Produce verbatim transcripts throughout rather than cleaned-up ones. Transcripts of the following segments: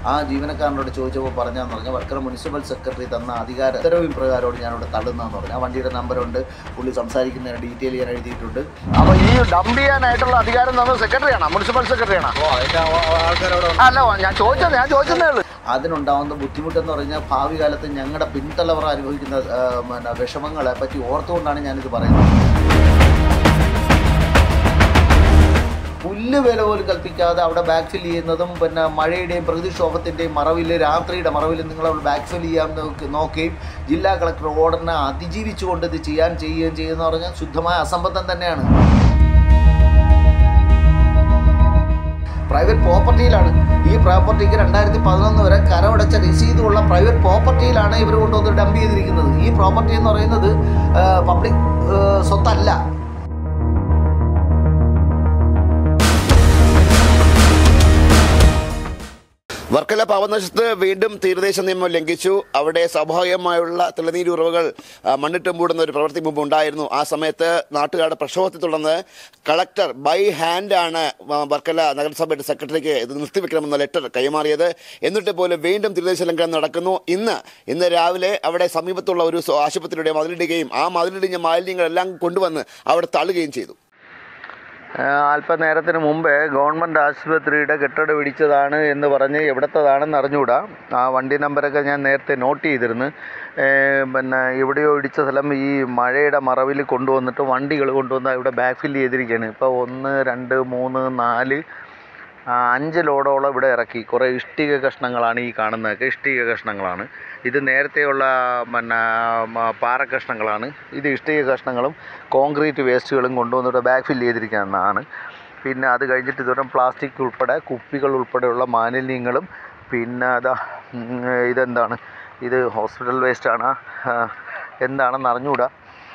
ആ ജീവനക്കാരനോട് ചോദിച്ചപ്പോൾ പറഞ്ഞാന്ന് പറഞ്ഞാൽ വർക്കല മുനിസിപ്പൽ സെക്രട്ടറി തന്ന അധികാര ഉത്തരവിൻ പ്രകാരമാണ് ഞാനിവിടെ തള്ളുന്നതെന്ന് പറഞ്ഞു. ആ വണ്ടിയുടെ നമ്പറുണ്ട്, പുള്ളി സംസാരിക്കുന്നതിന് ഡീറ്റെയിൽ ഞാൻ എഴുതിയിട്ടുണ്ട്. അപ്പോൾ ഈ ഡംപ് ചെയ്യാനായിട്ടുള്ള അധികാരം തന്നത് സെക്രട്ടറിയാണോ, മുനിസിപ്പൽ സെക്രട്ടറിയാണോ? അല്ല, ഞാൻ ചോദിച്ചത് ഞാൻ ചോദിച്ചതേ ഉള്ളൂ. അതിനുണ്ടാകുന്ന ബുദ്ധിമുട്ടെന്ന് പറഞ്ഞാൽ ഭാവി കാലത്ത് ഞങ്ങളുടെ പിൻതലമുറ അനുഭവിക്കുന്ന പിന്നെ വിഷമങ്ങളെ പറ്റി ഓർത്തുകൊണ്ടാണ് ഞാനിത് പറയുന്നത്. പുല്ല് വില പോലും കൽപ്പിക്കാതെ അവിടെ ബാക്ക് ഫിൽ ചെയ്യുന്നതും പിന്നെ മഴയുടെയും പ്രകൃതിക്ഷോഭത്തിൻ്റെയും മറവിൽ, രാത്രിയുടെ മറവിൽ നിങ്ങൾ അവിടെ ബാക്ക് ഫിൽ ചെയ്യാൻ നോക്കുകയും ജില്ലാ കളക്ടർ ഓർഡറിനെ അതിജീവിച്ചുകൊണ്ട് ഇത് ചെയ്യാൻ ചെയ്യുകയും ചെയ്യുമെന്ന് പറഞ്ഞാൽ ശുദ്ധമായ അസംബന്ധം തന്നെയാണ്. പ്രൈവറ്റ് പ്രോപ്പർട്ടിയിലാണ് ഈ പ്രോപ്പർട്ടിക്ക് രണ്ടായിരത്തി പതിനൊന്ന് വരെ കരമടച്ച രസീതുള്ള പ്രൈവറ്റ് പ്രോപ്പർട്ടിയിലാണ് ഇവർ കൊണ്ടുവന്ന് ഡംപ് ചെയ്തിരിക്കുന്നത്. ഈ പ്രോപ്പർട്ടി എന്ന് പറയുന്നത് പബ്ലിക് സ്വത്തല്ല. വർക്കല പാവനാശത്ത് വീണ്ടും തീരദേശ നിയമം ലംഘിച്ചു. അവിടെ സ്വാഭാവികമായുള്ള തിളനീരുറവുകൾ മണ്ണിട്ട് മൂടുന്ന ഒരു പ്രവൃത്തി മുമ്പ് ഉണ്ടായിരുന്നു. ആ സമയത്ത് നാട്ടുകാരുടെ പ്രക്ഷോഭത്തെ തുടർന്ന് കളക്ടർ ബൈ ഹാൻഡാണ് വർക്കല നഗരസഭയുടെ സെക്രട്ടറിക്ക് ഇത് നിർത്തിവെക്കണമെന്ന ലെറ്റർ കൈമാറിയത്. എന്നിട്ട് പോലും വീണ്ടും തീരദേശ ലംഘനം നടക്കുന്നു. ഇന്ന് ഇന്ന് രാവിലെ അവിടെ സമീപത്തുള്ള ഒരു ആശുപത്രിയുടെ മതിലിടുകയും ആ മതിലിടിഞ്ഞ മാലിന്യങ്ങളെല്ലാം കൊണ്ടുവന്ന് അവിടെ തള്ളുകയും ചെയ്തു. അല്പനേരത്തിന് മുമ്പേ ഗവൺമെൻറ് ആശുപത്രിയുടെ കെട്ടിടം ഇടിച്ചതാണ് എന്ന് പറഞ്ഞ് എവിടത്തതാണെന്ന് അറിഞ്ഞുകൂടാ. ആ വണ്ടി നമ്പരൊക്കെ ഞാൻ നേരത്തെ നോട്ട് ചെയ്തിരുന്നു. പിന്നെ എവിടെയോ ഇടിച്ച സ്ഥലം ഈ മഴയുടെ മറവിൽ കൊണ്ടുവന്നിട്ട് വണ്ടികൾ കൊണ്ടുവന്ന് ഇവിടെ ബാക്ക് ഫിൽ ചെയ്തിരിക്കുകയാണ്. ഇപ്പോൾ ഒന്ന് രണ്ട് മൂന്ന് നാല് അഞ്ച് ലോഡോളം ഇവിടെ ഇറക്കി. കുറേ ഇഷ്ടിക കഷ്ണങ്ങളാണ് ഈ കാണുന്നതൊക്കെ, ഇഷ്ടിക കഷ്ണങ്ങളാണ്. ഇത് നേരത്തെയുള്ള പിന്നെ പാറ കഷ്ണങ്ങളാണ്. ഇത് ഇഷ്ടിക കഷ്ണങ്ങളും കോൺക്രീറ്റ് വേസ്റ്റുകളും കൊണ്ടുവന്നിട്ട് ബാക്ക് ഫിൽ ചെയ്തിരിക്കുന്നതാണ്. പിന്നെ അത് കഴിഞ്ഞിട്ട് ഇതുവരെ പ്ലാസ്റ്റിക് ഉൾപ്പെടെ കുപ്പികൾ ഉൾപ്പെടെയുള്ള മാലിന്യങ്ങളും, പിന്നെ അതാ ഇതെന്താണ്, ഇത് ഹോസ്പിറ്റൽ വേസ്റ്റാണ് എന്താണെന്ന് അറിഞ്ഞുകൂടാ.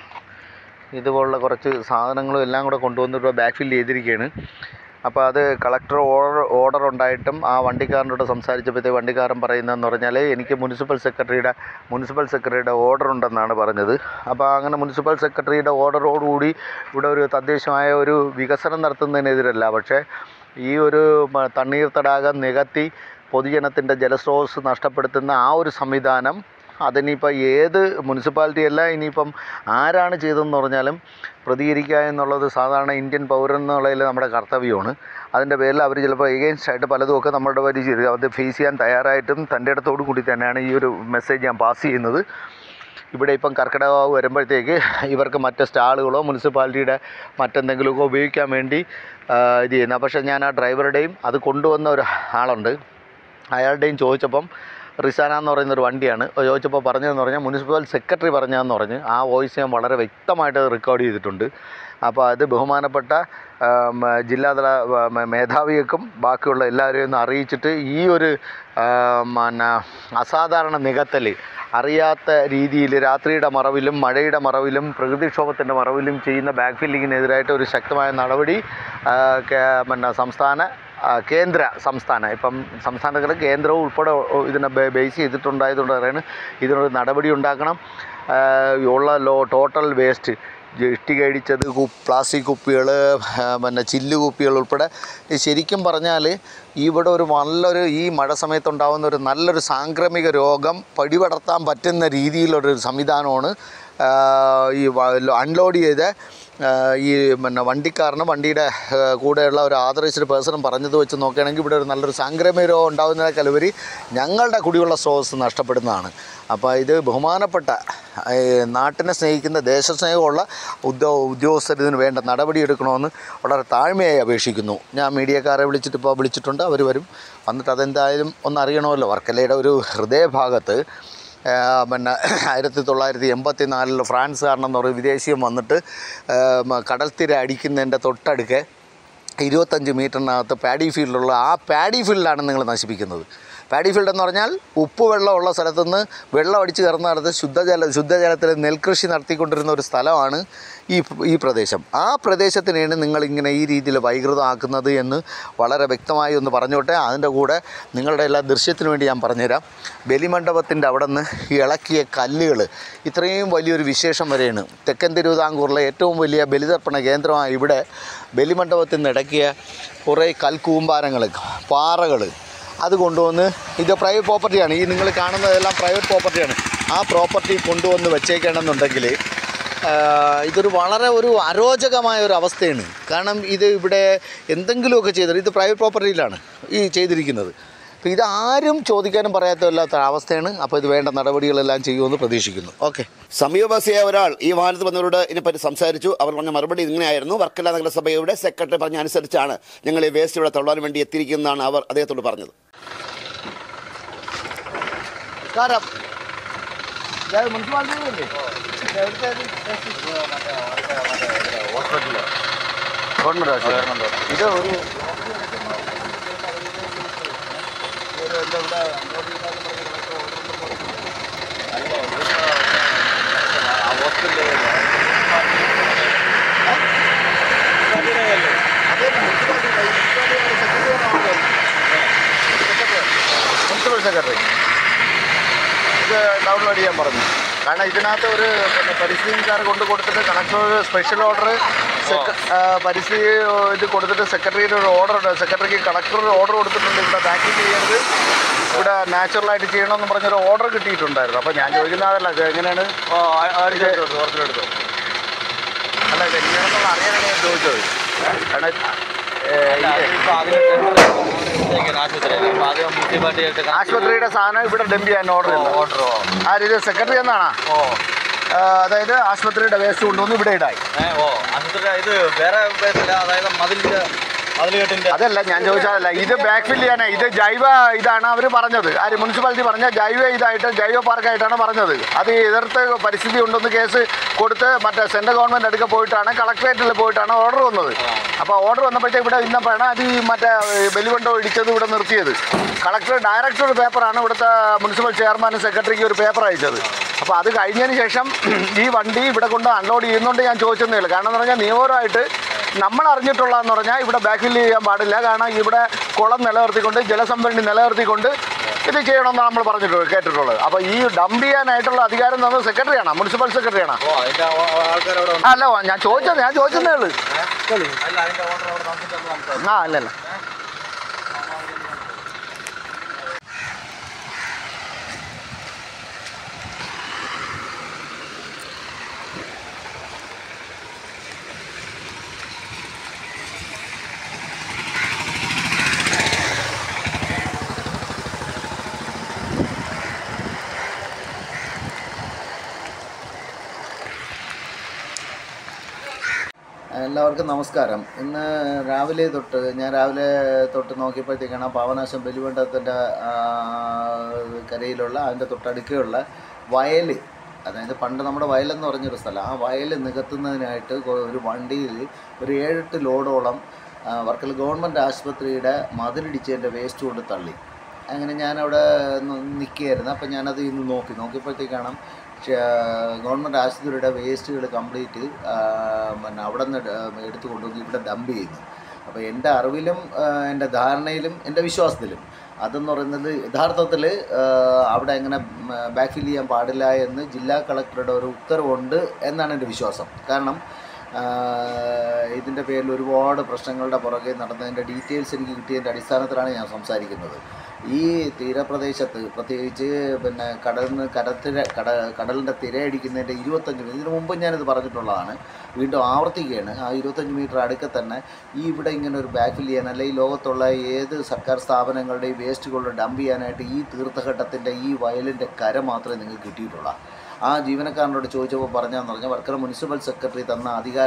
ഇതുപോലുള്ള കുറച്ച് സാധനങ്ങളും എല്ലാം കൂടെ കൊണ്ടുവന്നിട്ട് ബാക്ക് ഫിൽ ചെയ്തിരിക്കുകയാണ്. അപ്പോൾ അത് കളക്ടർ ഓർഡർ ഓർഡർ ഉണ്ടായിട്ടും ആ വണ്ടിക്കാരനോട് സംസാരിച്ചപ്പോഴത്തേക്ക് വണ്ടിക്കാരൻ പറയുന്നതെന്ന് പറഞ്ഞാൽ എനിക്ക് മുനിസിപ്പൽ സെക്രട്ടറിയുടെ മുനിസിപ്പൽ സെക്രട്ടറിയുടെ ഓർഡർ ഉണ്ടെന്നാണ് പറഞ്ഞത്. അപ്പോൾ അങ്ങനെ മുനിസിപ്പൽ സെക്രട്ടറിയുടെ ഓർഡറോടുകൂടി ഇവിടെ ഒരു തദ്ദേശമായ ഒരു വികസനം നടത്തുന്നതിനെതിരല്ല. പക്ഷേ ഈ ഒരു തണ്ണീർ തടാകം നികത്തി പൊതുജനത്തിൻ്റെ ജലസ്രോതസ് നഷ്ടപ്പെടുത്തുന്ന ആ ഒരു സംവിധാനം അതിനിപ്പോൾ ഏത് മുനിസിപ്പാലിറ്റി അല്ല, ഇനിയിപ്പം ആരാണ് ചെയ്തതെന്ന് പറഞ്ഞാലും പ്രതികരിക്കുക എന്നുള്ളത് സാധാരണ ഇന്ത്യൻ പൗരൻ എന്നുള്ളതിൽ നമ്മുടെ കർത്തവ്യമാണ്. അതിൻ്റെ പേരിൽ അവർ ചിലപ്പോൾ എഗെയിൻസ്റ്റ് ആയിട്ട് പലതുമൊക്കെ നമ്മുടെ വരി ചെയ്ത് അത് ഫേസ് ചെയ്യാൻ തയ്യാറായിട്ടും തൻ്റെ ഇടത്തോടു കൂടി തന്നെയാണ് ഈ ഒരു മെസ്സേജ് ഞാൻ പാസ് ചെയ്യുന്നത്. ഇവിടെ ഇപ്പം കർക്കിടകവാവ് വരുമ്പോഴത്തേക്ക് ഇവർക്ക് മറ്റ് സ്റ്റാളുകളോ മുനിസിപ്പാലിറ്റിയുടെ മറ്റെന്തെങ്കിലുമൊക്കെ ഉപയോഗിക്കാൻ വേണ്ടി ഇത് ചെയ്യുന്നത്. പക്ഷേ ഞാൻ ആ ഡ്രൈവറുടെയും അത് കൊണ്ടുവന്ന ഒരു ആളുണ്ട്, അയാളുടെയും ചോദിച്ചപ്പം റിസാന എന്ന് പറയുന്നൊരു വണ്ടിയാണ് ചോദിച്ചപ്പോൾ പറഞ്ഞതെന്ന് പറഞ്ഞാൽ മുനിസിപ്പൽ സെക്രട്ടറി പറഞ്ഞതെന്ന് പറഞ്ഞ് ആ വോയിസ് ഞാൻ വളരെ വ്യക്തമായിട്ട് റെക്കോർഡ് ചെയ്തിട്ടുണ്ട്. അപ്പോൾ അത് ബഹുമാനപ്പെട്ട ജില്ലാതല മേധാവികൾക്കും ബാക്കിയുള്ള എല്ലാവരെയും ഒന്ന് അറിയിച്ചിട്ട് ഈ ഒരു പിന്നെ അസാധാരണ നികത്തൽ അറിയാത്ത രീതിയിൽ രാത്രിയുടെ മറവിലും മഴയുടെ മറവിലും പ്രകൃതിക്ഷോഭത്തിൻ്റെ മറവിലും ചെയ്യുന്ന ബാക്ക് ഫില്ലിങ്ങിനെതിരായിട്ട് ഒരു ശക്തമായ നടപടി പിന്നെ സംസ്ഥാന കേന്ദ്ര സംസ്ഥാന ഇപ്പം സംസ്ഥാനങ്ങൾ കേന്ദ്രവും ഉൾപ്പെടെ ഇതിനെ ബേസ് ചെയ്തിട്ടുണ്ടായതുകൊണ്ട് പറയുന്നത് ഇതിനൊരു നടപടി ഉണ്ടാക്കണം. ഉള്ള ലോ ടോട്ടൽ വേസ്റ്റ് ഇഷ്ടിക ഇടിച്ചത്, പ്ലാസ്റ്റിക് കുപ്പികൾ, പിന്നെ ചില്ല് കുപ്പികൾ ഉൾപ്പെടെ ശരിക്കും പറഞ്ഞാൽ ഇവിടെ ഒരു നല്ലൊരു ഈ മഴ സമയത്തുണ്ടാകുന്ന ഒരു നല്ലൊരു സാംക്രമിക രോഗം പിടിപെടുത്താൻ പറ്റുന്ന രീതിയിലൊരു സംവിധാനമാണ് ഈ അൺലോഡ് ചെയ്ത് ഈ പിന്നെ വണ്ടിക്കാരനും വണ്ടിയുടെ കൂടെയുള്ള ഒരു ആദറൈസ്ഡ് പേഴ്സണും പറഞ്ഞത് വെച്ച് നോക്കുകയാണെങ്കിൽ ഇവിടെ ഒരു നല്ലൊരു സാംക്രമിക രോഗം ഉണ്ടാകുന്നതിനേക്കാളുപരി ഞങ്ങളുടെ കുടിവെള്ള സ്രോതസ്സ് നഷ്ടപ്പെടുന്നതാണ്. അപ്പോൾ ഇത് ബഹുമാനപ്പെട്ട നാട്ടിനെ സ്നേഹിക്കുന്ന ദേശസ്നേഹമുള്ള ഉദ്യോ ഉദ്യോഗസ്ഥർ ഇതിന് വേണ്ട നടപടിയെടുക്കണമെന്ന് വളരെ താഴ്മയായി അപേക്ഷിക്കുന്നു. ഞാൻ മീഡിയക്കാരെ വിളിച്ചിട്ട് ഇപ്പോൾ വിളിച്ചിട്ടുണ്ട്, അവർ വരും. വന്നിട്ട് അതെന്തായാലും ഒന്നറിയണമല്ലോ. വർക്കലയുടെ ഒരു ഹൃദയഭാഗത്ത് പിന്നെ ആയിരത്തി തൊള്ളായിരത്തി എൺപത്തി നാലിൽ ഫ്രാൻസുകാരനെന്ന് പറയുന്ന വിദേശീയം വന്നിട്ട് കടൽത്തിര അടിക്കുന്നതിൻ്റെ തൊട്ടടുക്ക് ഇരുപത്തഞ്ച് മീറ്ററിനകത്ത് പാഡി ഫീൽഡുള്ള ആ പാഡി ഫീൽഡാണ് നിങ്ങൾ നശിപ്പിക്കുന്നത്. പാഡി ഫീൽഡ് എന്ന് പറഞ്ഞാൽ ഉപ്പ് വെള്ളമുള്ള സ്ഥലത്തുനിന്ന് വെള്ളം അടിച്ച് കയറുന്ന സ്ഥലത്ത് ശുദ്ധജല ശുദ്ധജലത്തിൽ നെൽകൃഷി നടത്തിക്കൊണ്ടിരുന്ന ഒരു സ്ഥലമാണ് ഈ ഈ പ്രദേശം. ആ പ്രദേശത്തിനെയാണ് നിങ്ങളിങ്ങനെ ഈ രീതിയിൽ വൈകൃതമാക്കുന്നത് എന്ന് വളരെ വ്യക്തമായി ഒന്ന് പറഞ്ഞോട്ടെ. അതിൻ്റെ കൂടെ നിങ്ങളുടെ എല്ലാ ദൃശ്യത്തിനു വേണ്ടി ഞാൻ പറഞ്ഞുതരാം. ബലിമണ്ഡപത്തിൻ്റെ അവിടെ നിന്ന് ഇളക്കിയ കല്ലുകൾ ഇത്രയും വലിയൊരു വിശേഷം വരെയാണ്. തെക്കൻ തിരുവിതാംകൂറിലെ ഏറ്റവും വലിയ ബലിതർപ്പണ കേന്ദ്രമായ ഇവിടെ ബലിമണ്ഡപത്തിൽ നിന്ന് ഇടക്കിയ കുറേ കൽക്കൂമ്പാരങ്ങൾ, പാറകൾ, അത് കൊണ്ടുവന്ന് ഇത് പ്രൈവറ്റ് പ്രോപ്പർട്ടിയാണ്, ഈ നിങ്ങൾ കാണുന്നതെല്ലാം പ്രൈവറ്റ് പ്രോപ്പർട്ടിയാണ്. ആ പ്രോപ്പർട്ടി കൊണ്ടുവന്ന് വെച്ചേക്കണമെന്നുണ്ടെങ്കിൽ ഇതൊരു വളരെ ഒരു അരോചകമായ ഒരു അവസ്ഥയാണ്. കാരണം ഇത് ഇവിടെ എന്തെങ്കിലുമൊക്കെ ചെയ്തത്, ഇത് പ്രൈവറ്റ് പ്രോപ്പർട്ടിയിലാണ് ഈ ചെയ്തിരിക്കുന്നത്. അപ്പോൾ ഇതാരും ചോദിക്കാനും പറയാത്തല്ലാത്ത അവസ്ഥയാണ്. അപ്പോൾ ഇത് വേണ്ട നടപടികളെല്ലാം ചെയ്യുമെന്ന് പ്രതീക്ഷിക്കുന്നു. ഓക്കെ. സമീപവാസിയായ ഒരാൾ ഈ വാഹനത്തിൽ വന്നവരോട് ഇതിനെപ്പറ്റി സംസാരിച്ചു. അവർ പറഞ്ഞ മറുപടി ഇങ്ങനെയായിരുന്നു: വർക്കല നഗരസഭയുടെ സെക്രട്ടറി പറഞ്ഞ അനുസരിച്ചാണ് ഞങ്ങൾ ഈ വേസ്റ്റ് ഇവിടെ തള്ളാൻ വേണ്ടി എത്തിയിരിക്കുന്നതാണ് അവർ അദ്ദേഹത്തോട് പറഞ്ഞത്. ഇത് ഒരു മുനിസിപ്പൽ സെക്രട്ടറി ഇത് ഡൗൺലോഡ് ചെയ്യാൻ പറഞ്ഞു. കാരണം ഇതിനകത്ത് ഒരു പിന്നെ പരിസ്ഥിതിക്കാർ കൊണ്ട് കൊടുത്തിട്ട് കളക്ടർ സ്പെഷ്യൽ ഓർഡർ പരിസ്ഥിതി ഇത് കൊടുത്തിട്ട് സെക്രട്ടറിയുടെ ഒരു ഓർഡർ ഉണ്ട്. സെക്രട്ടറിക്ക് കളക്ടർ ഒരു ഓർഡർ കൊടുത്തിട്ടുണ്ട്, ഇവിടെ ബാക്കിങ് ചെയ്യരുത്, ഇവിടെ നാച്ചുറലായിട്ട് ചെയ്യണമെന്ന് പറഞ്ഞൊരു ഓർഡർ കിട്ടിയിട്ടുണ്ടായിരുന്നു. അപ്പോൾ ഞാൻ ചോദിക്കുന്ന അതല്ല, ഇത് എങ്ങനെയാണ് ഓർഡറെടുത്തത്? അല്ല, ഇത് എങ്ങനെയാണെന്നുള്ള അറിയാനാണ് ഞാൻ ചോദിച്ചത്. കാരണം ആശുപത്രിയുടെ സാധനം ഇവിടെ ഡംപ് ചെയ്യാൻ ഓർഡർ ഓർഡർ ആ രീതി സെക്രട്ടറി എന്നാണോ? അതായത് ആശുപത്രിയുടെ വേസ്റ്റ് കൊണ്ടുവന്ന് ഇവിടെ ഇടായി. ഓ ആശുപത്രി ഇത് വേറെ അതായത് മതിലിന്റെ അതല്ല ഞാൻ ചോദിച്ചാലല്ല, ഇത് ബാക്ക് ഫിൽ ചെയ്യാനാണ്. ഇത് ജൈവ ഇതാണ് അവർ പറഞ്ഞത്. ആര് മുനിസിപ്പാലിറ്റി പറഞ്ഞ ജൈവ ഇതായിട്ട് ജൈവ പാർക്കായിട്ടാണ് പറഞ്ഞത്. അത് എതിർത്ത് പരിസ്ഥിതി ഉണ്ടെന്ന് കേസ് കൊടുത്ത് മറ്റേ സെൻട്രൽ ഗവൺമെൻറ് അടുക്ക പോയിട്ടാണ്, കളക്ട്രേറ്റിൽ പോയിട്ടാണ് ഓർഡർ വന്നത്. അപ്പോൾ ഓർഡർ വന്നപ്പോഴത്തേക്ക് ഇവിടെ ഇന്നപ്പോഴാണ് അത് ഈ മറ്റേ ബലിവണ്ടോ ഇടിച്ചത് ഇവിടെ നിർത്തിയത്. കളക്ടർ ഡയറക്ടർ ഒരു പേപ്പറാണ് ഇവിടുത്തെ മുനിസിപ്പൽ ചെയർമാനും സെക്രട്ടറിക്ക് ഒരു പേപ്പർ അയച്ചത്. അപ്പോൾ അത് കഴിഞ്ഞതിന് ശേഷം ഈ വണ്ടി ഇവിടെ കൊണ്ട് അൺലോഡ് ചെയ്യുന്നുണ്ട്. ഞാൻ ചോദിച്ചതേ ഉള്ളൂ. കാരണം എന്ന് പറഞ്ഞാൽ നിയമപരമായിട്ട് നമ്മൾ അറിഞ്ഞിട്ടുള്ളതെന്ന് പറഞ്ഞാൽ ഇവിടെ ബാക്ക് ഫില്ല് ചെയ്യാൻ പാടില്ല. കാരണം ഇവിടെ കുളം നിലനിർത്തിക്കൊണ്ട് ജലസംഭരണി നിലനിർത്തിക്കൊണ്ട് ഇത് ചെയ്യണമെന്നാണ് നമ്മൾ പറഞ്ഞിട്ടുള്ളത് കേട്ടിട്ടുള്ളത്. അപ്പോൾ ഈ ഡംപ് ചെയ്യാനായിട്ടുള്ള അധികാരം തന്നത് സെക്രട്ടറിയാണോ, മുനിസിപ്പൽ സെക്രട്ടറിയാണോ? അല്ല, ഞാൻ ചോദിച്ചത് ഞാൻ ചോദിച്ചതേ ഉള്ളൂ. ആ അല്ലല്ല എല്ലാവർക്കും നമസ്കാരം. ഇന്ന് രാവിലെ തൊട്ട് ഞാൻ രാവിലെ തൊട്ട് നോക്കിയപ്പോഴത്തേക്കാണ് പാവനാശം ബലിവണ്ടത്തിൻ്റെ കരയിലുള്ള അതിൻ്റെ തൊട്ടടുക്കുള്ള വയൽ, അതായത് പണ്ട് നമ്മുടെ വയലെന്ന് പറഞ്ഞൊരു സ്ഥലം, ആ വയൽ നികത്തുന്നതിനായിട്ട് ഒരു വണ്ടിയിൽ ഒരു ഏഴെട്ട് ലോഡോളം വർക്കല ഗവൺമെൻറ് ആശുപത്രിയുടെ മതിലിടിച്ചതിൻ്റെ വേസ്റ്റ് കൊണ്ട് തള്ളി. അങ്ങനെ ഞാനവിടെ നിൽക്കുകയായിരുന്നു. അപ്പം ഞാനത് ഇന്ന് നോക്കി നോക്കിയപ്പോഴത്തേക്കാണ് ഗവൺമെൻറ് ആശുപത്രിയുടെ വേസ്റ്റുകൾ കംപ്ലീറ്റ് പിന്നെ അവിടെ നിന്ന് എടുത്തു കൊണ്ടുവന്ന് ഇവിടെ ഡംപ് ചെയ്യുന്നു. അപ്പോൾ എൻ്റെ അറിവിലും എൻ്റെ ധാരണയിലും എൻ്റെ വിശ്വാസത്തിലും അതെന്ന് പറയുന്നത് യഥാർത്ഥത്തിൽ അവിടെ എങ്ങനെ ബാക്ക് ഫിൽ ചെയ്യാൻ പാടില്ല എന്ന് ജില്ലാ കളക്ടറുടെ ഒരു ഉത്തരവുണ്ട് എന്നാണ് എൻ്റെ വിശ്വാസം. കാരണം ഇതിൻ്റെ പേരിൽ ഒരുപാട് പ്രശ്നങ്ങളുടെ പുറകെ നടന്നതിൻ്റെ ഡീറ്റെയിൽസ് എനിക്ക് കിട്ടിയതിൻ്റെ അടിസ്ഥാനത്തിലാണ് ഞാൻ സംസാരിക്കുന്നത്. ഈ തീരപ്രദേശത്ത് പ്രത്യേകിച്ച് പിന്നെ കടലിന് കടത്തിര കട കടലിൻ്റെ തിരയടിക്കുന്നതിൻ്റെ ഇരുപത്തഞ്ച് മീറ്റർ ഇതിനു മുമ്പ് ഞാനിത് പറഞ്ഞിട്ടുള്ളതാണ്, വീണ്ടും ആവർത്തിക്കുകയാണ്. ആ ഇരുപത്തഞ്ച് മീറ്റർ അടുക്ക തന്നെ ഈ ഇവിടെ ഇങ്ങനെ ഒരു ബാക്ക് ഫിൽ ചെയ്യാൻ, അല്ലെങ്കിൽ ഈ ലോകത്തുള്ള ഏത് സർക്കാർ സ്ഥാപനങ്ങളുടെയും വേസ്റ്റുകളുടെ ഡംപ് ചെയ്യാനായിട്ട് ഈ തീർത്ഥഘട്ടത്തിൻ്റെ ഈ വയലിൻ്റെ കര മാത്രമേ നിങ്ങൾക്ക് കിട്ടിയിട്ടുള്ളൂ. ആ ജീവനക്കാരനോട് ചോദിച്ചപ്പോൾ പറഞ്ഞതെന്ന് പറഞ്ഞാൽ വർക്കല മുനിസിപ്പൽ സെക്രട്ടറി തന്ന അധികാര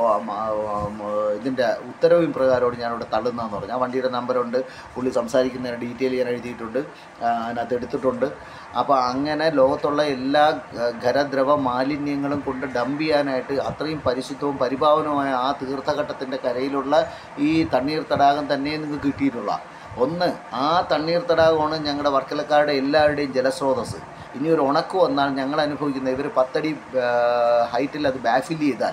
ഇതിൻ്റെ ഉത്തരവിൻ പ്രകാരമാണ് ഞാനിവിടെ തള്ളുന്നതെന്ന് പറഞ്ഞു. ആ വണ്ടിയുടെ നമ്പറുണ്ട്, പുള്ളി സംസാരിക്കുന്നതിന് ഡീറ്റെയിൽ ഞാൻ എഴുതിയിട്ടുണ്ട്, അതിനകത്ത് എടുത്തിട്ടുണ്ട്. അപ്പോൾ അങ്ങനെ ലോകത്തുള്ള എല്ലാ ഖരദ്രവ മാലിന്യങ്ങളും കൊണ്ട് ഡംപ് ചെയ്യാനായിട്ട് അത്രയും പരിശുദ്ധവും പരിപാവനവുമായ ആ തീർത്ഥഘട്ടത്തിൻ്റെ കരയിലുള്ള ഈ തണ്ണീർ തടാകം തന്നെ നിങ്ങൾക്ക് കിട്ടിയിട്ടുള്ള ഒന്ന്. ആ തണ്ണീർ തടാകമാണ് ഞങ്ങളുടെ വർക്കലക്കാരുടെ എല്ലാവരുടെയും ജലസ്രോതസ്സ്. ഇനി ഒരു ഉണക്ക് വന്നാൽ ഞങ്ങൾ അനുഭവിക്കുന്ന ഇവർ പത്തടി ഹൈറ്റിൽ അത് ബാക്ക് ഫില്ല് ചെയ്താൽ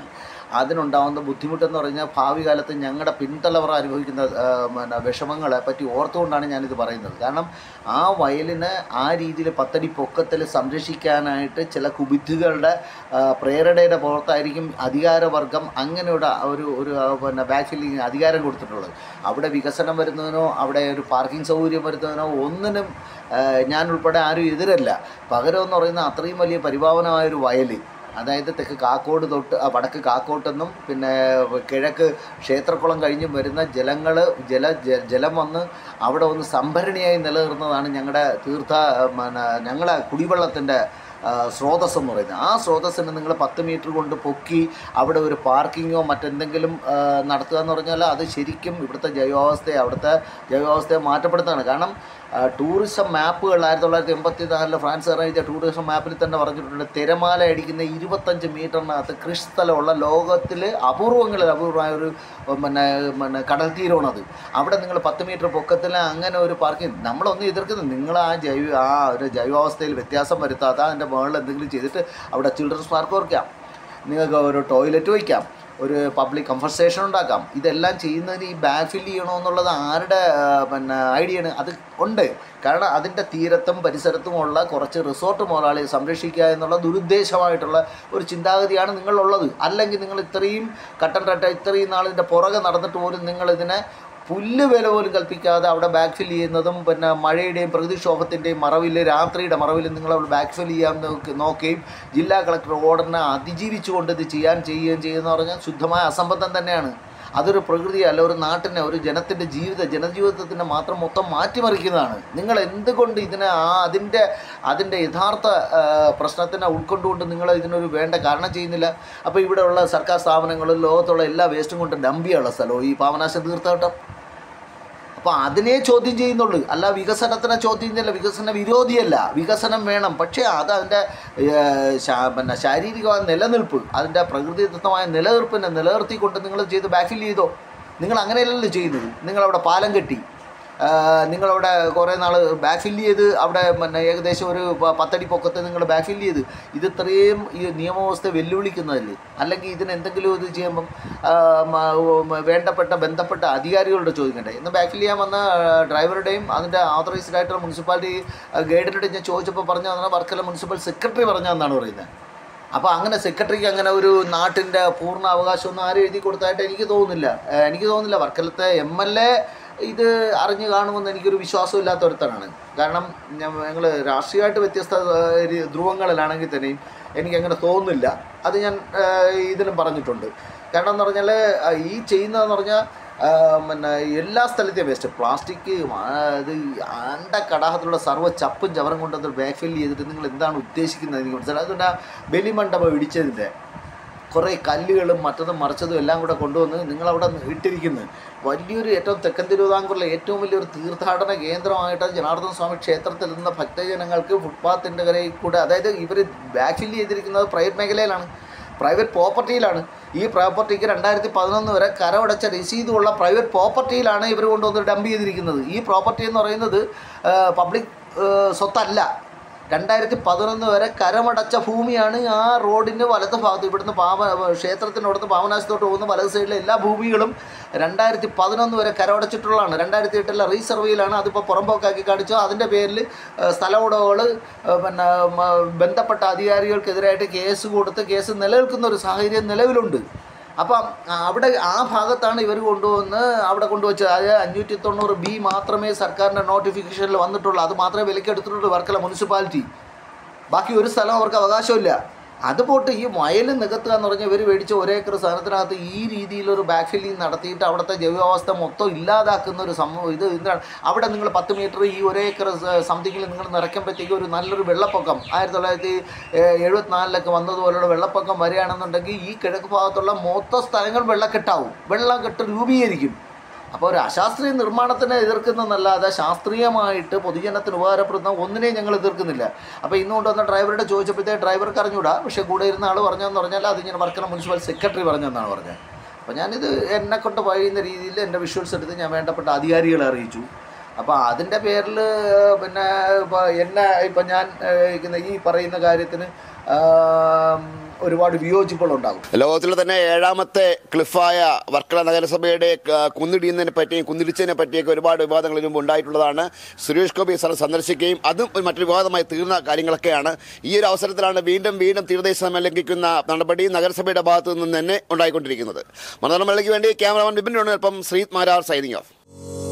അതിനുണ്ടാകുന്ന ബുദ്ധിമുട്ടെന്ന് പറഞ്ഞാൽ ഭാവി കാലത്ത് ഞങ്ങളുടെ പിൻതലമുറ അനുഭവിക്കുന്ന പിന്നെ വിഷമങ്ങളെ പറ്റി ഓർത്തുകൊണ്ടാണ് ഞാനിത് പറയുന്നത്. കാരണം ആ വയലിന് ആ രീതിയിൽ പത്തടി പൊക്കത്തിൽ സംരക്ഷിക്കാനായിട്ട് ചില കുബുദ്ധികളുടെ പ്രേരണയുടെ പുറത്തായിരിക്കും അധികാരവർഗം അങ്ങനെയുള്ള ഒരു ഒരു പിന്നെ ബാക്ക് ഫില്ലിങ് അധികാരം കൊടുത്തിട്ടുള്ളത്. അവിടെ വികസനം വരുന്നതിനോ അവിടെ ഒരു പാർക്കിംഗ് സൗകര്യം വരുന്നതിനോ ഒന്നിനും ഞാൻ ഉൾപ്പെടെ ആരും എതിരല്ല. പകരം എന്ന് പറയുന്ന അത്രയും വലിയ പരിപാവനമായൊരു വയൽ, അതായത് തെക്ക് കാക്കോട് തൊട്ട് വടക്ക് കാക്കോട്ടെന്നും പിന്നെ കിഴക്ക് ക്ഷേത്രക്കുളം കഴിഞ്ഞും വരുന്ന ജലങ്ങൾ ജല ജലം വന്ന് അവിടെ ഒന്ന് സംഭരണിയായി നിലനിർത്തുന്നതാണ് ഞങ്ങളുടെ തീർത്ഥ പിന്നെ ഞങ്ങളുടെ കുടിവെള്ളത്തിൻ്റെ സ്രോതസ്സ് എന്ന് പറയുന്നത്. ആ സ്രോതസ്സിന് നിങ്ങൾ പത്ത് മീറ്റർ കൊണ്ട് പൊക്കി അവിടെ ഒരു പാർക്കിങ്ങോ മറ്റെന്തെങ്കിലും നടത്തുക എന്ന് പറഞ്ഞാൽ അത് ശരിക്കും ഇവിടുത്തെ ജൈവാവസ്ഥയെ അവിടുത്തെ ജൈവാവസ്ഥയെ മാറ്റപ്പെടുത്തുകയാണ്. കാരണം ടൂറിസം മാപ്പുകൾ ആയിരത്തി തൊള്ളായിരത്തി എൺപത്തി നാലില് ഫ്രാൻസ് എഴുതിയ ടൂറിസം മാപ്പിൽ തന്നെ പറഞ്ഞിട്ടുണ്ട്, തിരമാല അടിക്കുന്ന ഇരുപത്തഞ്ച് മീറ്ററിനകത്ത് കൃഷിസ്ഥലമുള്ള ലോകത്തിൽ അപൂർവങ്ങളിൽ അപൂർവമായ ഒരു പിന്നെ പിന്നെ കടൽ തീരമാണത്. അവിടെ നിങ്ങൾ പത്ത് മീറ്റർ പൊക്കത്തിൽ അങ്ങനെ ഒരു പാർക്കിംഗ് നമ്മളൊന്നും എതിർക്കുന്നത്, നിങ്ങൾ ആ ജൈവ ആ ഒരു ജൈവാവസ്ഥയിൽ വ്യത്യാസം വരുത്താതെ അതിൻ്റെ മുകളിൽ എന്തെങ്കിലും ചെയ്തിട്ട് അവിടെ ചിൽഡ്രൻസ് പാർക്ക് വയ്ക്കാം, നിങ്ങൾക്ക് ഒരു ടോയ്ലറ്റ് വയ്ക്കാം, ഒരു പബ്ലിക് കൺവെർസേഷൻ ഉണ്ടാക്കാം. ഇതെല്ലാം ചെയ്യുന്നതിന് ഈ ബാക്ക് ഫില്ല് ചെയ്യണമെന്നുള്ളത് ആരുടെ പിന്നെ ഐഡിയയാണ്? അത് ഉണ്ട്. കാരണം അതിൻ്റെ തീരത്തും പരിസരത്തുമുള്ള കുറച്ച് റിസോർട്ട് മുതലാളിയെ സംരക്ഷിക്കുക എന്നുള്ള ദുരുദ്ദേശമായിട്ടുള്ള ഒരു ചിന്താഗതിയാണ് നിങ്ങളുള്ളത്. അല്ലെങ്കിൽ നിങ്ങൾ ഇത്രയും കട്ടൻ റട്ട ഇത്രയും നാളിൻ്റെ പുറകെ നടന്നിട്ട് പോലും നിങ്ങളിതിനെ പുല്ല് വില പോലും കൽപ്പിക്കാതെ അവിടെ ബാക്ക് ഫിൽ ചെയ്യുന്നതും പിന്നെ മഴയുടെയും പ്രകൃതിക്ഷോഭത്തിൻ്റെയും മറവിൽ രാത്രിയുടെ മറവിൽ നിങ്ങൾ അവിടെ ബാക്ക് ഫിൽ ചെയ്യാൻ നോക്കുകയും ജില്ലാ കളക്ടർ ഓർഡറിനെ അതിജീവിച്ചുകൊണ്ട് ഇത് ചെയ്യാൻ ചെയ്യുകയും ചെയ്യുമെന്ന് പറഞ്ഞാൽ ശുദ്ധമായ അസംബന്ധം തന്നെയാണ്. അതൊരു പ്രകൃതിയല്ല, ഒരു നാട്ടിനെ ഒരു ജനത്തിൻ്റെ ജീവിത ജനജീവിതത്തിനെ മാത്രം മൊത്തം മാറ്റിമറിക്കുന്നതാണ്. നിങ്ങൾ എന്തുകൊണ്ട് ഇതിനെ ആ അതിൻ്റെ അതിൻ്റെ യഥാർത്ഥ പ്രശ്നത്തിനെ ഉൾക്കൊണ്ടുകൊണ്ട് നിങ്ങൾ ഇതിനൊരു വേണ്ട കാരണം ചെയ്യുന്നില്ല? അപ്പോൾ ഇവിടെയുള്ള സർക്കാർ സ്ഥാപനങ്ങളും ലോകത്തുള്ള എല്ലാ വേസ്റ്റും കൊണ്ട് ഡംപിയുള്ള സ്ഥലവും ഈ പാവനാശം തീർത്ഥാട്ടം. അപ്പോൾ അതിനെ ചോദ്യം ചെയ്യുന്നുള്ളൂ, അല്ല വികസനത്തിനെ ചോദ്യം ചെയ്യുന്നില്ല. വികസന വിരോധിയല്ല, വികസനം വേണം. പക്ഷേ അത് അതിൻ്റെ പിന്നെ ശാരീരികമായ നിലനിൽപ്പ് അതിൻ്റെ പ്രകൃതിദത്തമായ നിലനിൽപ്പിനെ നിലനിർത്തിക്കൊണ്ട് നിങ്ങൾ ചെയ്ത് ബാക്കിൽ ചെയ്തോ. നിങ്ങൾ അങ്ങനെയല്ലല്ലോ ചെയ്യുന്നത്. നിങ്ങളവിടെ പാലം കെട്ടി, നിങ്ങളവിടെ കുറേ നാൾ ബാക്ക് ഫില്ല് ചെയ്ത് അവിടെ പിന്നെ ഏകദേശം ഒരു പത്തടി പൊക്കത്ത് നിങ്ങൾ ബാക്ക് ഫില്ല് ചെയ്ത് ഇത് ഇത്രയും ഈ നിയമവ്യവസ്ഥ വെല്ലുവിളിക്കുന്നതല്ലേ? അല്ലെങ്കിൽ ഇതിന് എന്തെങ്കിലും ഇത് ചെയ്യുമ്പം വേണ്ടപ്പെട്ട ബന്ധപ്പെട്ട അധികാരികളോട് ചോദിക്കണ്ടേ? ഇന്ന് ബാക്ക് ഫില്ല് ചെയ്യാൻ വന്ന ഡ്രൈവറുടെയും അതിൻ്റെ ഓതറൈസ്ഡ് ആയിട്ടുള്ള മുനിസിപ്പാലിറ്റി ഗൈഡിനോട് ഞാൻ ചോദിച്ചപ്പോൾ പറഞ്ഞു തന്നെ വർക്കല മുനിസിപ്പൽ സെക്രട്ടറി പറഞ്ഞതെന്നാണ് പറയുന്നത്. അപ്പോൾ അങ്ങനെ സെക്രട്ടറിക്ക് അങ്ങനെ ഒരു നാട്ടിൻ്റെ പൂർണ്ണ അവകാശമൊന്നും ആരും എഴുതി കൊടുത്തായിട്ട് എനിക്ക് തോന്നുന്നില്ല. എനിക്ക് തോന്നുന്നില്ല വർക്കലത്തെ എം എൽ എ ഇത് അറിഞ്ഞു കാണുമെന്ന് എനിക്കൊരു വിശ്വാസമില്ലാത്ത ഒരുത്തനാണ്. കാരണം ഞങ്ങൾ രാഷ്ട്രീയമായിട്ട് വ്യത്യസ്ത ധ്രുവങ്ങളിലാണെങ്കിൽ തന്നെയും എനിക്കങ്ങനെ തോന്നുന്നില്ല. അത് ഞാൻ ഇതിലും പറഞ്ഞിട്ടുണ്ട്. കാരണം എന്ന് പറഞ്ഞാൽ ഈ ചെയ്യുന്നതെന്ന് പറഞ്ഞാൽ പിന്നെ എല്ലാ സ്ഥലത്തെയും വേസ്റ്റ് പ്ലാസ്റ്റിക് ഇത് അണ്ട കടാഹത്തിലുള്ള സർവ്വ ചപ്പും ചവറും കൊണ്ടത് ബാക്ക് ഫില്ല് ചെയ്തിട്ട് നിങ്ങൾ എന്താണ് ഉദ്ദേശിക്കുന്നത് എനിക്ക് മനസ്സിലായി. അതുകൊണ്ട് ആ ബലിമണ്ഡപം ഇടിച്ചതിൻ്റെ കുറേ കല്ലുകളും മറ്റതും മറിച്ചതും എല്ലാം കൂടെ കൊണ്ടുവന്ന് നിങ്ങളവിടെ ഇട്ടിരിക്കുന്നത് വലിയൊരു ഏറ്റവും തെക്കൻ തിരുവിതാംകൂറിലെ ഏറ്റവും വലിയൊരു തീർത്ഥാടന കേന്ദ്രമായിട്ട് ജനാർദ്ദന സ്വാമി ക്ഷേത്രത്തിൽ നിന്ന് ഭക്തജനങ്ങൾക്ക് ഫുട്പാത്തിൻ്റെ കരയിൽ കൂടെ, അതായത് ഇവർ ബാക്ക് ഫില്ല് ചെയ്തിരിക്കുന്നത് പ്രൈവറ്റ് മേഖലയിലാണ്, പ്രൈവറ്റ് പ്രോപ്പർട്ടിയിലാണ്. ഈ പ്രോപ്പർട്ടിക്ക് രണ്ടായിരത്തി പതിനൊന്ന് വരെ കരമടച്ച രസീതുള്ള പ്രൈവറ്റ് പ്രോപ്പർട്ടിയിലാണ് ഇവർ കൊണ്ടുവന്ന് ഡംപ് ചെയ്തിരിക്കുന്നത്. ഈ പ്രോപ്പർട്ടി എന്ന് പറയുന്നത് പബ്ലിക് സ്വത്തല്ല. രണ്ടായിരത്തി പതിനൊന്ന് വരെ കരമടച്ച ഭൂമിയാണ്. ആ റോഡിൻ്റെ വലത് ഭാഗത്ത് ഇവിടുന്ന് പാവ ക്ഷേത്രത്തിനോടത്ത് പാവനാശത്തോട്ട് പോകുന്ന വലത് സൈഡിലെ എല്ലാ ഭൂമികളും രണ്ടായിരത്തി പതിനൊന്ന് വരെ കരമടച്ചിട്ടുള്ളതാണ്. രണ്ടായിരത്തി എട്ടിലെ റീസർവേയിലാണ് അതിപ്പോൾ പുറമ്പോക്കാക്കി കാണിച്ചു. അതിൻ്റെ പേരിൽ സ്ഥല ഉടമകൾ പിന്നെ ബന്ധപ്പെട്ട അധികാരികൾക്കെതിരായിട്ട് കേസ് കൊടുത്ത് കേസ് നിലനിൽക്കുന്ന ഒരു സാഹചര്യം നിലവിലുണ്ട്. അപ്പം അവിടെ ആ ഭാഗത്താണ് ഇവർ കൊണ്ടുവന്ന് അവിടെ കൊണ്ടുവച്ചത്. അതായത് അഞ്ഞൂറ്റി തൊണ്ണൂറ് ബി മാത്രമേ സർക്കാരിൻ്റെ നോട്ടിഫിക്കേഷനിൽ വന്നിട്ടുള്ളൂ. അത് മാത്രമേ വിലക്കെടുത്തിട്ടുള്ളൂ വർക്കല മുനിസിപ്പാലിറ്റി. ബാക്കി ഒരു സ്ഥലം അവർക്ക് അവകാശമില്ല. അതുപോട്ട് ഈ വയൽ നികത്തുക എന്ന് പറഞ്ഞാൽ ഇവർ മേടിച്ച ഒരേക്കർ സാധനത്തിനകത്ത് ഈ രീതിയിലൊരു ബാക്ക് ഫില്ലിങ് നടത്തിയിട്ട് അവിടുത്തെ ജൈവാവസ്ഥ മൊത്തം ഇല്ലാതാക്കുന്ന ഒരു സംഭവം. ഇത് എന്താണ് അവിടെ നിങ്ങൾ പത്ത് മീറ്റർ ഈ ഒരേക്കർ സംതിങ്ങിൽ നിങ്ങൾ നിറയ്ക്കുമ്പോഴത്തേക്ക് ഒരു നല്ലൊരു വെള്ളപ്പൊക്കം ആയിരത്തി തൊള്ളായിരത്തി എഴുപത്തിനാലിലൊക്കെ വന്നതുപോലുള്ള വെള്ളപ്പൊക്കം വരികയാണെന്നുണ്ടെങ്കിൽ ഈ കിഴക്ക് ഭാഗത്തുള്ള മൊത്തം സ്ഥലങ്ങൾ വെള്ളക്കെട്ടാവും, വെള്ളക്കെട്ട് രൂപീകരിക്കും. അപ്പോൾ ഒരു അശാസ്ത്രീയ നിർമ്മാണത്തിനെ എതിർക്കുന്നതല്ലാതെ ശാസ്ത്രീയമായിട്ട് പൊതുജനത്തിന് ഉപകാരപ്പെടുന്ന ഒന്നിനെയും ഞങ്ങൾ എതിർക്കുന്നില്ല. അപ്പോൾ ഇന്ന് കൊണ്ടുവന്ന ഡ്രൈവറുടെ ചോദിച്ചപ്പോഴത്തേക്ക് ഡ്രൈവർക്ക് അറിഞ്ഞൂടാ, പക്ഷേ കൂടെ ഇരുന്ന ആൾ പറഞ്ഞതെന്ന് പറഞ്ഞാൽ അത് ഇങ്ങനെ വർക്കല മുനിസിപ്പൽ സെക്രട്ടറി പറഞ്ഞതെന്നാണ് പറഞ്ഞത്. അപ്പോൾ ഞാനിത് എന്നെക്കൊണ്ട് കഴിയുന്ന രീതിയിൽ എൻ്റെ വിഷ്വൽസ് എടുത്ത് ഞാൻ വേണ്ടപ്പെട്ട അധികാരികളെ അറിയിച്ചു. അപ്പോൾ അതിൻ്റെ പേരിൽ പിന്നെ ഇപ്പോൾ എന്നെ ഇപ്പം ഞാൻ ഈ പറയുന്ന കാര്യത്തിന് ഒരുപാട് വിയോജിപ്പുകളുണ്ടാകും. ലോകത്തിലെ തന്നെ ഏഴാമത്തെ ക്ലിഫായ വർക്കല നഗരസഭയുടെ കുന്നിടിയുന്നതിനെ പറ്റിയും കുന്നിടിച്ചതിനെ പറ്റിയൊക്കെ ഒരുപാട് വിവാദങ്ങൾ മുമ്പ് ഉണ്ടായിട്ടുള്ളതാണ്. സുരേഷ് ഗോപി സ്ഥലം സന്ദർശിക്കുകയും അതും ഒരു മറ്റൊരു വിവാദമായി തീർന്ന കാര്യങ്ങളൊക്കെയാണ്. ഈ ഒരു അവസരത്തിലാണ് വീണ്ടും വീണ്ടും തീരദേശം ലംഘിക്കുന്ന നടപടി നഗരസഭയുടെ ഭാഗത്തു നിന്ന് തന്നെ ഉണ്ടായിക്കൊണ്ടിരിക്കുന്നത്. മനോരമയ്ക്ക് വേണ്ടി ക്യാമറമാൻ വിപിൻ ഒപ്പം ശ്രീത് മാരാർ സൈനിങ് ഓഫ്.